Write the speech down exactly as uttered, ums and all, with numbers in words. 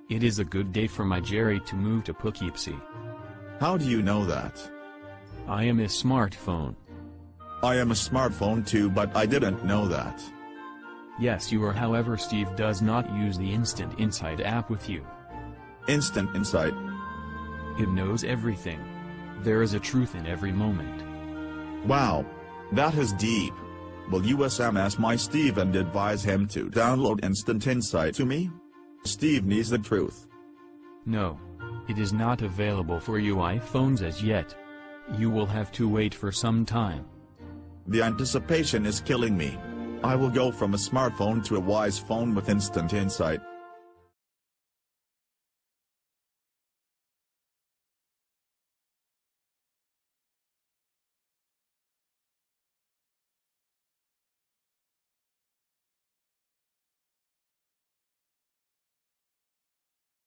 It is a good day for my Jerry to move to Poughkeepsie. How do you know that? I am a smartphone. I am a smartphone too, but I didn't know that. Yes, you are. However, Steve does not use the Instant Insight app with you. Instant Insight? It knows everything. There is a truth in every moment. Wow. That is deep. Will you S M S my Steve and advise him to download Instant Insight to me? Steve needs the truth. No. It is not available for you iPhones as yet. You will have to wait for some time. The anticipation is killing me. I will go from a smartphone to a wise phone with Instant Insight.